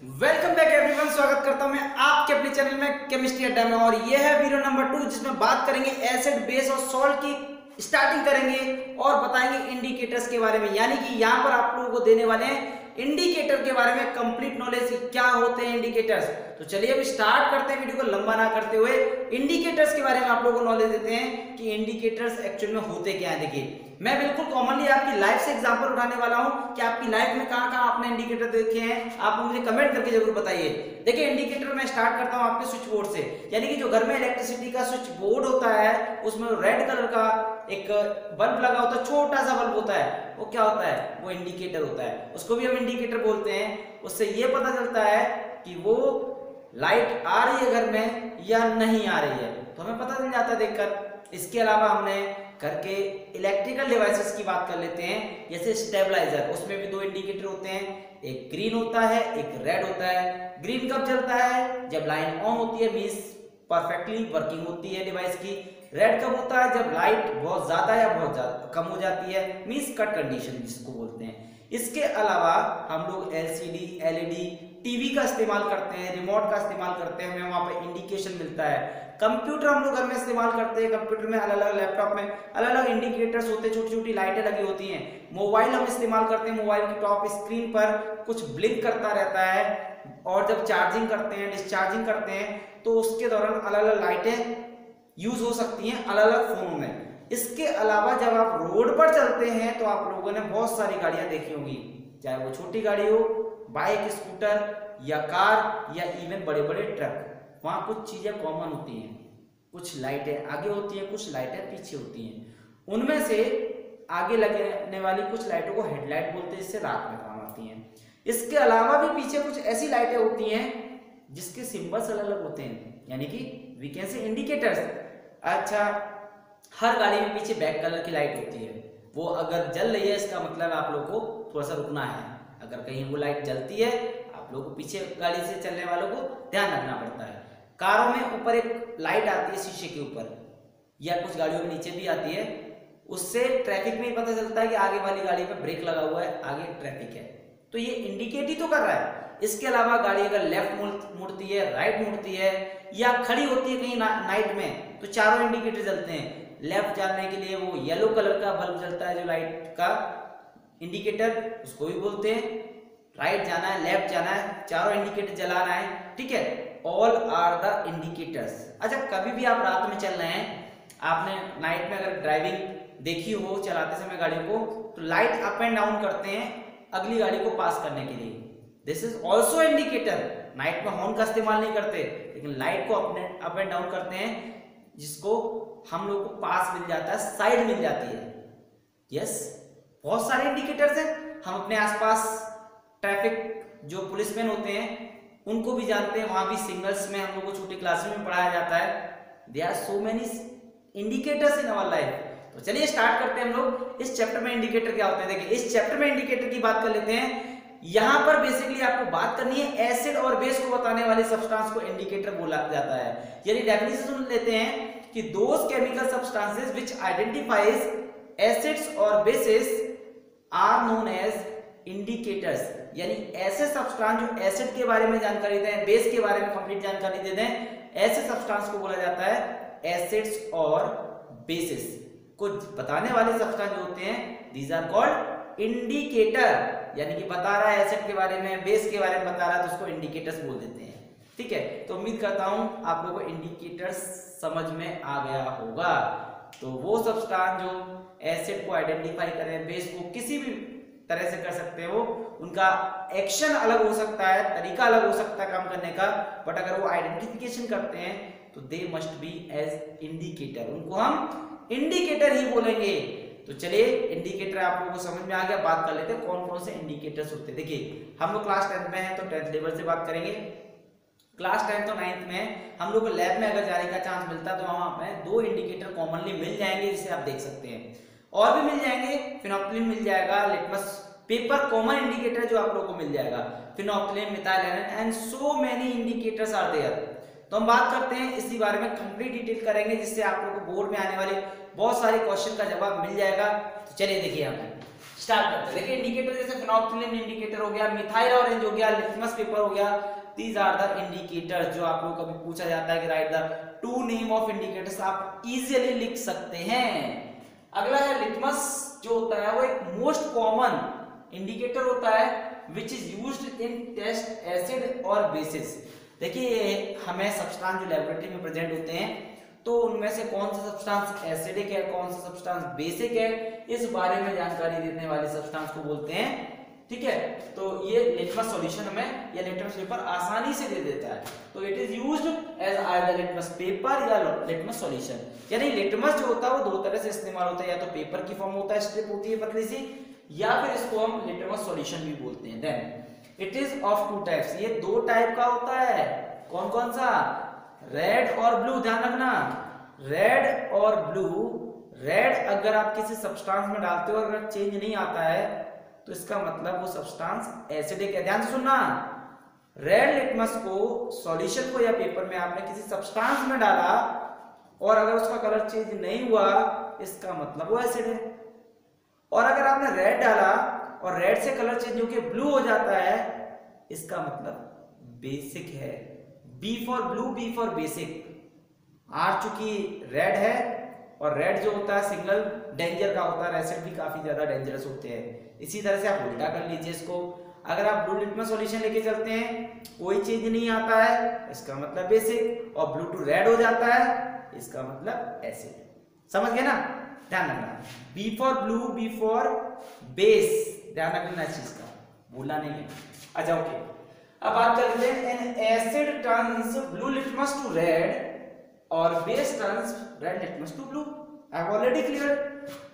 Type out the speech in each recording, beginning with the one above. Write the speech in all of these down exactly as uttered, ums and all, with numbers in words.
Welcome back everyone, स्वागत करता हूं मैं आपके अपने चैनल में केमिस्ट्री अड्डा में। और ये है वीडियो नंबर टू, जिसमें बात करेंगे एसिड बेस और सॉल्ट की स्टार्टिंग करेंगे और बताएंगे इंडिकेटर्स के बारे में। यानी कि यहाँ पर आप लोगों को देने वाले हैं इंडिकेटर के बारे में कंप्लीट नॉलेज, क्या होते हैं इंडिकेटर्स। तो चलिए अब स्टार्ट करते हैं, वीडियो को लंबा ना करते हुए इंडिकेटर्स के बारे में आप लोगों को नॉलेज देते हैं कि इंडिकेटर्स एक्चुअल में होते क्या है। देखिए, मैं बिल्कुल कॉमनली आपकी लाइफ से एग्जांपल उठाने वाला हूं कि आपकी लाइफ में कहां कहां आपने इंडिकेटर देखे हैं, आप मुझे कमेंट करके जरूर बताइए। देखिए, इंडिकेटर मैं स्टार्ट करता हूं आपके स्विच बोर्ड से। यानी कि जो घर में इलेक्ट्रिसिटी का स्विच बोर्ड होता है, उसमें रेड कलर का एक बल्ब लगा होता है, छोटा सा बल्ब होता है, वो क्या होता है? वो इंडिकेटर होता है। उसको भी हम इंडिकेटर बोलते हैं। उससे ये पता चलता है कि वो लाइट आ रही है घर में या नहीं आ रही है, तो हमें पता चल जाता है देखकर। इसके अलावा हमने घर के इलेक्ट्रिकल डिवाइसेस की बात कर लेते हैं, जैसे स्टेबलाइजर, उसमें भी दो इंडिकेटर होते हैं, एक ग्रीन होता है, एक रेड होता है। ग्रीन कब जलता है? जब लाइन ऑन होती है, मींस परफेक्टली वर्किंग होती है डिवाइस की। रेड कब होता है? जब लाइट बहुत ज्यादा या बहुत ज्यादा कम हो जाती है, मींस कट कंडीशन जिसको बोलते हैं। इसके अलावा हम लोग एलसीडी, एलईडी, टीवी का इस्तेमाल करते हैं, रिमोट का इस्तेमाल करते हैं, हमें वहां पे इंडिकेशन मिलता है। कंप्यूटर हम लोग घर में इस्तेमाल करते हैं, कंप्यूटर में अलग अलग, लैपटॉप में अलग अलग इंडिकेटर्स होते हैं, छोटी छोटी लाइटें लगी होती हैं। मोबाइल हम इस्तेमाल करते हैं, मोबाइल की टॉप स्क्रीन पर कुछ ब्लिंक करता रहता है, और जब चार्जिंग करते हैं, डिस्चार्जिंग करते हैं, तो उसके दौरान अलग अलग लाइटें यूज हो सकती हैं अलग अलग फोनों में। इसके अलावा जब आप रोड पर चलते हैं तो आप लोगों ने बहुत सारी गाड़ियां देखी होंगी, चाहे वो छोटी गाड़ी हो, बाइक, स्कूटर या कार, या इवन बड़े बड़े ट्रक। वहां कुछ चीजें कॉमन होती हैं, कुछ लाइटें आगे होती हैं, कुछ लाइटें पीछे होती हैं। उनमें से आगे लगने वाली कुछ लाइटों को हेडलाइट बोलते हैं, जिससे रात में काम आती हैं। इसके अलावा भी पीछे कुछ ऐसी लाइटें होती हैं जिसके सिंबल्स अलग अलग होते हैं, यानी कि वी कैन से इंडिकेटर्स। अच्छा, हर गाड़ी में पीछे बैक कलर की लाइट होती है, वो अगर जल रही है इसका मतलब आप लोग को थोड़ा सा रुकना है। अगर कहीं वो लाइट जलती है, आप लोग को पीछे गाड़ी से चलने वालों को ध्यान रखना पड़ता है। कारों में ऊपर एक लाइट आती है शीशे के ऊपर, या कुछ गाड़ियों में नीचे भी आती है, उससे ट्रैफिक में पता चलता है कि आगे वाली गाड़ी पे ब्रेक लगा हुआ है, आगे ट्रैफिक है, तो ये इंडिकेट ही तो कर रहा है। इसके अलावा गाड़ी अगर लेफ्ट मुड़ती है, राइट मुड़ती है, या खड़ी होती है कहीं ना, नाइट में, तो चारों इंडिकेटर जलते हैं। लेफ्ट जाने के लिए वो येलो कलर का बल्ब जलता है, जो लाइट का इंडिकेटर, उसको भी बोलते हैं। राइट जाना है, लेफ्ट जाना है, चारों इंडिकेटर जलाना है, ठीक है। All are the indicators. अच्छा, कभी भी आप रात में चल रहे हैं, आपने नाइट में अगर ड्राइविंग देखी हो, चलाते समय गाड़ी को, तो लाइट अप एंड डाउन करते हैं अगली गाड़ी को पास करने के लिए। This is also indicator. Night में हॉर्न का इस्तेमाल नहीं करते, लेकिन लाइट को अपने अप एंड डाउन करते हैं, जिसको हम लोग को पास मिल जाता है, साइड मिल जाती है। यस, बहुत सारे इंडिकेटर्स हैं। हम अपने आसपास ट्रैफिक जो पुलिसमैन होते हैं उनको भी जानते हैं, वहां भी सिग्नल्स में हम लोग को छोटी क्लासेस में पढ़ाया जाता है। There are so many indicators in our life. तो चलिए स्टार्ट करते हैं हम लोग इस चैप्टर में इंडिकेटर क्या होते हैं। देखिए, इस चैप्टर में इंडिकेटर की बात कर लेते हैं। यहां पर बेसिकली आपको बात करनी है एसिड और बेस को बताने वाले सब्सटेंस को इंडिकेटर बोला जाता है। यानी डेफिनेशन सुन लेते हैं कि those chemical substances which identifies acids और bases are known as indicators. यानी ऐसे सब्सटेंस जो एसिड के बारे में जानकारी दें, बेस के बारे में कंप्लीट जानकारी दे दें, ऐसे सब्सटेंस को बोला जाता है एसिड्स और बेसेस को बताने वाले सब्सटेंस जो होते हैं, दीज आर कॉल्ड इंडिकेटर। यानी कि बता रहा है एसिड के बारे में, बेस के बारे में बता रहा है, तो उसको इंडिकेटर्स बोल देते हैं, ठीक है। तो उम्मीद करता हूं आप लोगों को इंडिकेटर्स समझ में आ गया होगा। तो वो सब्सटेंस जो एसिड को आइडेंटिफाई करें, बेस को किसी भी तरह से कर सकते हो, उनका एक्शन अलग हो सकता है, तरीका अलग हो सकता है काम करने का, बट अगर वो आइडेंटिफिकेशन करते हैं तो they must be as indicator, उनको हम इंडिकेटर ही बोलेंगे। तो चलिए, इंडिकेटर आप लोगों को समझ में आ गया। बात कर लेते हैं कौन कौन से इंडिकेटर्स होते हैं। देखिए, हम लोग क्लास टेंथ में हैं तो टेंथ लेवल से बात करेंगे। क्लास टेंथ और नाइन्थ में हम लोग को लैब में अगर जाने का चांस मिलता है तो वहां पे दो इंडिकेटर कॉमनली मिल जाएंगे, जिसे आप देख सकते हैं। और भी मिल जाएंगे, फिनोप्थिलीन मिल जाएगा, लिटमस पेपर कॉमन इंडिकेटर जो आप लोगों को मिल जाएगा, फिनोप्थिलीन, मिथाइल एनाइन and so many indicators are there. तो हम बात करते हैं इसी बारे में, कंप्लीट डिटेल करेंगे, जिससे आप लोगों को बोर्ड में आने वाले बहुत सारे क्वेश्चन का जवाब मिल जाएगा। तो चलिए देखिए, हम स्टार्ट करते हैं। देखिए इंडिकेटर जैसे फिनोल्फथालीन इंडिकेटर हो गया, मिथाइल ऑरेंज हो गया, लिटमस पेपर हो गया, दीज आर द इंडिकेटर्स जो आप लोगों को कभी पूछा जाता है कि write the two name of indicators, आप इजीली लिख सकते हैं। अगला है लिटमस जो होता है वो एक मोस्ट कॉमन इंडिकेटर होता है which is used in test acid और बेसिस। देखिए हमें सब्सटेंस जो लेबोरेटरी में प्रेजेंट होते हैं तो उनमें से कौन सा सब्सटेंस एसिडिक है, कौन सा सब्सटेंस बेसिक है, इस बारे में जानकारी देने वाले सब्सटेंस को बोलते हैं। ठीक है, तो ये लिटमस सॉल्यूशन हमें या लिटमस पेपर आसानी से दे देता है। तो it is used as either litmus paper या लिटमस सॉल्यूशन। यानी लिटमस जो होता है वो दो तरह से इस्तेमाल होता है, या तो पेपर की फॉर्म होता है, स्ट्रिप होती है पतली सी, या फिर इसको हम लिटमस सॉल्यूशन भी बोलते हैं। Then it is of two types, ये दो टाइप का होता है। कौन कौन सा? रेड और ब्लू, ध्यान रखना, रेड और ब्लू। रेड अगर आप किसी सब्सटेंस में डालते हो और अगर चेंज नहीं आता है तो इसका मतलब वो सब्सटेंस एसिडिक है। ध्यान से सुनना, रेड लिटमस को सॉल्यूशन को या पेपर में आपने किसी सब्सटेंस में डाला और अगर उसका कलर चेंज नहीं हुआ इसका मतलब वो एसिड है। और अगर आपने रेड डाला और रेड से कलर चेंज होकर ब्लू हो जाता है इसका मतलब बेसिक है। B for blue, B for basic. R चूंकि रेड है और रेड जो होता है सिंगल डेंजर का होता है, एसिड भी काफी ज्यादा डेंजरस होते हैं। इसी तरह से आप उल्टा कर लीजिए इसको, अगर आप ब्लू लिटमस सॉल्यूशन लेके चलते हैं कोई चेंज नहीं आता है इसका मतलब बेसिक, और ब्लू टू रेड हो जाता है इसका मतलब एसिड। समझ गए ना? ध्यान रखना, B for blue, B for base, ध्यान रखना इस चीज का, भूलना नहीं है। अच्छा ओके, अब बात करते हैं an acid turns blue litmus to red और base turns red litmus to blue. I have already clear.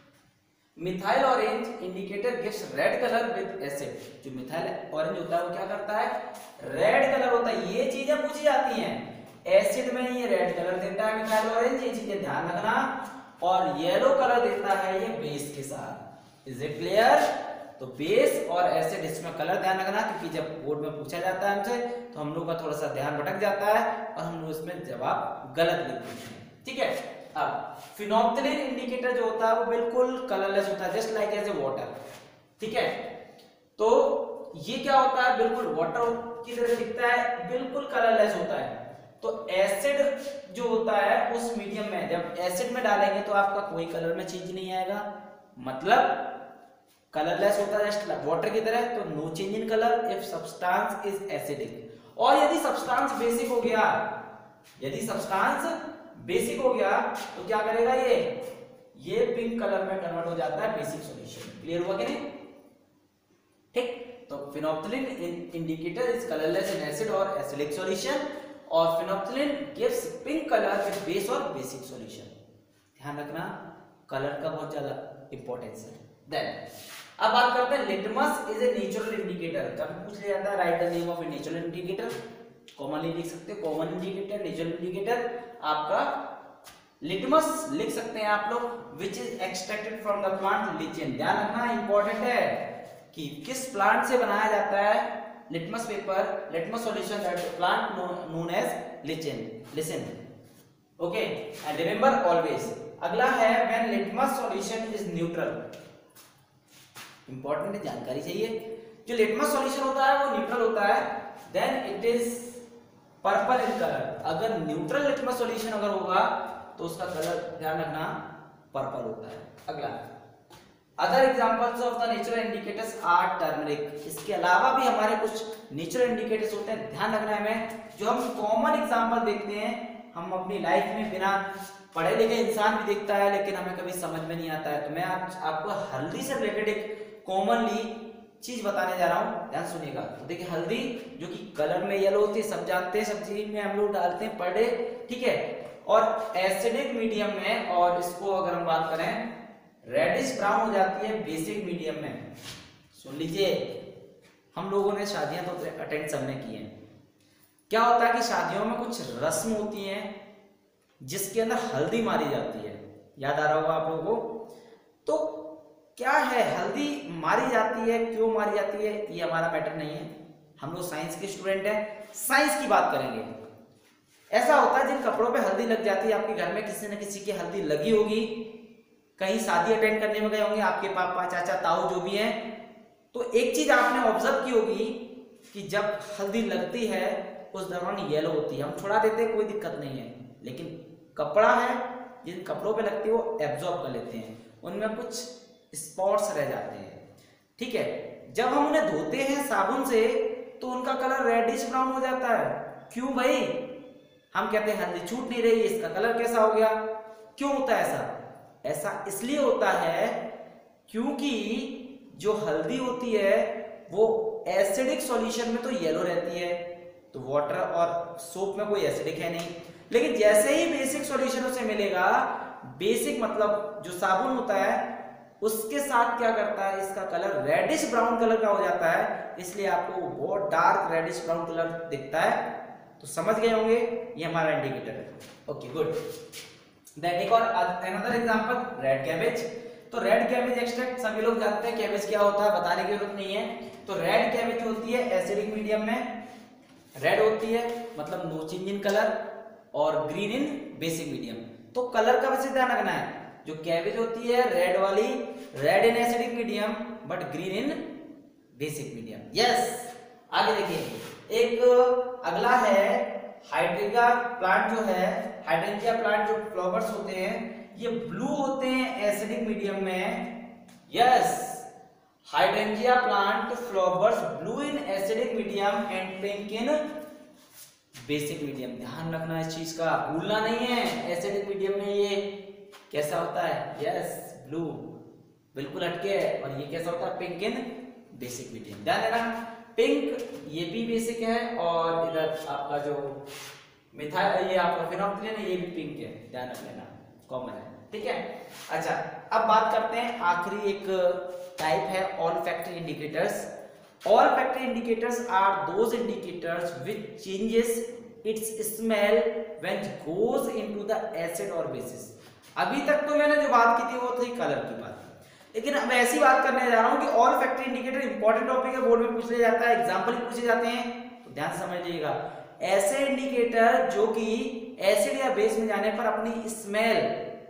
Methyl orange indicator gives red colour with acid. जो मिथाइल ऑरेंज होता है वो क्या करता है? रेड कलर होता है। ये चीजें पूछी जाती हैं, एसिड में ये रेड कलर देता है मिथाइल ऑरेंज, ये चीजें ध्यान रखना, और येलो कलर देता है ये बेस के साथ। Is it clear? तो बेस और एसिड इसमें कलर ध्यान रखना, क्योंकि जब बोर्ड में पूछा जाता है हमसे तो हम लोग का थोड़ा सा ध्यान भटक जाता है और हम लोग इसमें जवाब गलत लिख देते हैं। ठीक है, अब फिनोल्फथालीन इंडिकेटर जो होता है वो बिल्कुल कलरलेस होता है, just like as a water. ठीक है, तो ये क्या होता है? बिल्कुल वाटर की तरह दिखता है, बिल्कुल कलरलेस होता है। तो एसिड जो होता है उस मीडियम में जब एसिड में डालेंगे तो आपका कोई कलर में चेंज नहीं आएगा, मतलब कलरलेस होता है जस्ट वाटर की तरह। तो no change in colour if substance is acidic. और यदि सब्सटेंस बेसिक हो गया, यदि सब्सटेंस बेसिक हो गया तो क्या करेगा? ये ये पिंक कलर में कन्वर्ट हो जाता है बेसिक सॉल्यूशन। क्लियर हुआ कि नहीं? ठीक, तो phenolphthalein indicator is colourless in acid और एसिडिक सॉल्यूशन, और phenolphthalein gives pink colour with base और बेसिक सॉल्यूशन। ध्यान रखना, कलर का बहुत ज्यादा इंपॉर्टेंस है। देन अब बात करते हैं litmus is a natural indicator. कभी पूछ लिया जाता है write the name of a natural indicator, commonly लिख सकते हो कॉमन इंडिकेटर, नेचुरल इंडिकेटर। आपका लिटमस लिख सकते हैं आप लोग, which is extracted from the plant lichen. ध्यान रखना इंपॉर्टेंट है कि किस प्लांट से बनाया जाता है litmus paper, litmus solution, that plant known as lichen. Listen, okay, and remember always. अगला है when litmus solution is neutral. Important जानकारी चाहिए। जो लिटमस सॉल्यूशन होता है वो न्यूट्रल होता है, then it is purple in colour. अगर न्यूट्रल लिटमस सॉल्यूशन अगर होगा तो उसका कलर ध्यान रखना पर्पल होता है। अगला, other examples of the natural indicators are turmeric. इसके अलावा भी हमारे कुछ नेचुरल इंडिकेटर्स होते हैं, ध्यान रखना है हमें, जो हम कॉमन एग्जांपल देखते हैं, हम अपनी लाइफ में बिना पढ़े लिखे इंसान भी देखता है लेकिन हमें कभी समझ में नहीं आता है। तो मैं आज आपको हल्दी से रिलेटेड एक कॉमनली चीज बताने जा रहा हूं, ध्यान सुनिएगा। तो देखिए हल्दी जो कि कलर में येलो होती है, सब जानते हैं, सब्जी में हम लोग डालते हैं पर डे, ठीक है, और एसिडिक मीडियम में, और इसको अगर हम बात करें रेडिश ब्राउन हो जाती है बेसिक मीडियम में। सुन लीजिए, हम लोगों ने शादियां तो अटेंड सबने की हैं। क्या होता है कि शादियों में कुछ रस्म होती हैं जिसके अंदर हल्दी मारी जाती है, याद आ रहा होगा आप लोगों को। तो क्या है, हल्दी मारी जाती है, क्यों मारी जाती है, ये हमारा मैटर नहीं है, हम लोग साइंस के स्टूडेंट हैं, साइंस की बात करेंगे। ऐसा होता है जिन कपड़ों पे हल्दी लग जाती है, आपके घर में किसी न किसी की हल्दी लगी होगी, कहीं शादी अटेंड करने में गए होंगे, आपके पापा चाचा ताऊ जो भी हैं, तो एक चीज आपने ऑब्जर्व की होगी कि जब हल्दी लगती है उस दौरान येलो होती है, हम छुड़ा देते हैं कोई दिक्कत नहीं है, लेकिन कपड़ा है जिन कपड़ों पे लगती है वो एब्जॉर्ब कर लेते हैं, उनमें कुछ स्पॉट्स रह जाते हैं, ठीक है। जब हम उन्हें धोते हैं साबुन से तो उनका कलर रेडिश ब्राउन हो जाता है। क्यों भाई? हम कहते हैं हल्दी छूट नहीं रही, इसका कलर कैसा हो गया? क्यों होता है ऐसा? ऐसा इसलिए होता है क्योंकि जो हल्दी होती है वो एसिडिक सॉल्यूशन में तो येलो रहती है, तो वाटर और सोप में कोई एसिडिक है नहीं, लेकिन जैसे ही बेसिक सॉल्यूशनों से मिलेगा, बेसिक मतलब जो साबुन होता है उसके साथ क्या करता है, इसका कलर रेडिश ब्राउन कलर का हो जाता है, इसलिए आपको बहुत डार्क रेडिश ब्राउन कलर दिखता है। तो समझ गए होंगे, ये हमारा इंडिकेटर है। Okay good. देन एक और अनदर एग्जांपल, रेड कैबेज। तो रेड कैबेज एक्सट्रैक्ट सभी लोग जानते हैं कैबेज क्या होता है, बताने की जरूरत नहीं है। तो रेड कैबेज होती है एसिडिक मीडियम में, रेड होती है मतलब नो चेंज इन कलर, और ग्रीन इन बेसिक मीडियम। तो कलर का वैसे ध्यान रखना है, जो कैबेज होती है रेड वाली, red in acidic medium but green in basic medium. Yes, आगे देखिए, एक अगला है हाइड्रेंजिया प्लांट। जो है हाइड्रेंजिया प्लांट, जो फ्लावर्स होते हैं ये ब्लू होते हैं एसिडिक मीडियम में। Yes, hydrangea plant flowers blue in acidic medium and pink in basic medium. ध्यान रखना इस चीज का, भूलना नहीं है। एसिडिक मीडियम में ये कैसा होता है? यस, ब्लू बिल्कुल हटके है, और ये कैसा होता है? Pink in basic medium. ध्यान देना, पिंक ये भी बेसिक है, और इधर आपका जो मिथाइल, ये आपका फिनोक्सिलिन है, ये भी पिंक है, ध्यान रख लेना, कॉमन है, ठीक है। अच्छा, अब बात करते हैं, आखिरी एक टाइप है olfactory indicators. Olfactory indicators are those indicators which changes its smell when it goes into the acid or bases. अभी तक तो मैंने जो बात की थी वो थी कलर की बात, लेकिन अब ऐसी बात करने जा रहा हूं कि olfactory indicator इंपॉर्टेंट टॉपिक है, बोर्ड में पूछ लिया जाता है, एग्जाम्पल पूछे जाते हैं, तो ध्यान से समझ लीजिएगा। ऐसे इंडिकेटर जो कि एसिड या बेस में जाने पर अपनी स्मेल,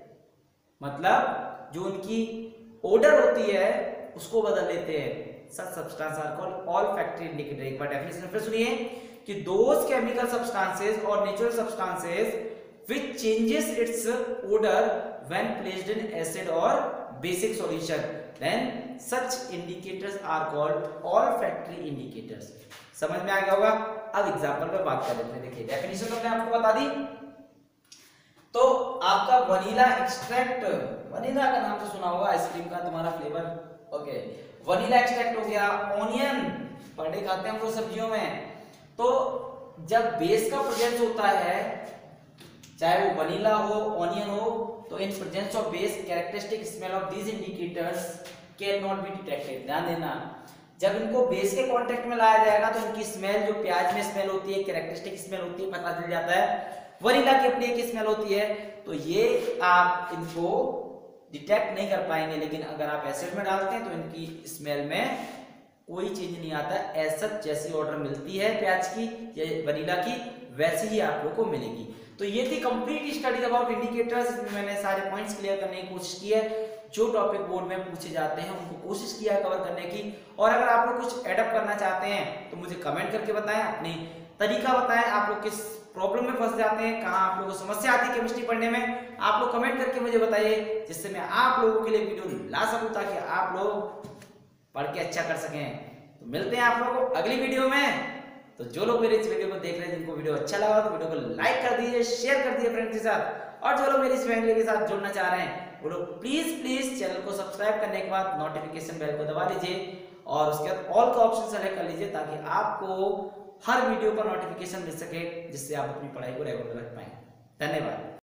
मतलब जो उनकी ओडर होती है उसको बदल लेते हैं, such substances are called olfactory indicator। एक बार डेफिनेशन फिर सुनिए कि those chemical substances or natural substances which changes its odor when placed in acid or basic solution, then such indicators are called olfactory indicators। समझ में आ गया होगा। अब example पे बात कर लेते हैं। देखिए डेफिनेशन तो मैंने आपको बता दी। तो आपका वनीला एक्सट्रैक्ट, वनीला का नाम तो सुना होगा, आइसक्रीम का तुम्हारा फ्लेवर, ओके। वनीला एक्सट्रैक्ट हो गया, ऑनियन पड़े खाते हैं हम लोग सब्जियों में। तो जब बेस का प्रेजेंस होता है, चाहे वो वनीला हो, ऑनियन हो, तो in presence of base characteristic smell of these indicators can not be detected. ध्यान देना, जब इनको बेस के कांटेक्ट में लाया जाएगा तो इनकी स्मेल, जो प्याज में स्मेल होती है, कैरेक्टरिस्टिक स्मेल होती है, पता चल जाता है। वनीला की अपनी एक स्मेल होती है, तो ये आप इनको डिटेक्ट नहीं कर पाएंगे, लेकिन अगर आप एसिड में डालते हैं तो इनकी स्मेल में कोई चेंज नहीं आता। ऐसा जैसी ऑर्डर मिलती है प्याज की या वनीला की, वैसे ही आप लोग को मिलेगी। तो ये थी कंप्लीट स्टडी अबाउट इंडिकेटर्स। इसमें मैंने सारे पॉइंट्स क्लियर करने की कोशिश की है, जो टॉपिक बोर्ड में पूछे जाते हैं उनको कोशिश किया है कवर करने की। और अगर आप लोग कुछ एडअप करना चाहते हैं तो मुझे कमेंट करके बताएं, अपनी तरीका बताएं, आप लोग किस प्रॉब्लम में फंस जाते हैं, कहाँ आप लोगों को समस्या आती है केमिस्ट्री पढ़ने में, आप लोग कमेंट करके मुझे बताइए, जिससे मैं आप लोगों के लिए वीडियो ला सकूं, ताकि आप लोग पढ़ के अच्छा कर सकें। तो मिलते हैं आप लोगों को अगली वीडियो में। तो जो लोग मेरे इस वीडियो को देख रहे हैं, जिनको वीडियो अच्छा लगा तो वीडियो को लाइक कर दीजिए, शेयर कर दीजिए फ्रेंड्स के साथ, और जो लोग मेरी इस फैमिली के साथ जुड़ना चाह रहे हैं वो लोग प्लीज प्लीज चैनल को सब्सक्राइब करने के बाद नोटिफिकेशन बेल को दबा दीजिए, और उसके बाद ऑल का ऑप्शन सेलेक्ट कर लीजिए, ताकि आपको हर वीडियो का नोटिफिकेशन मिल सके, जिससे आप अपनी पढ़ाई को रेगुलर रख पाएं। धन्यवाद।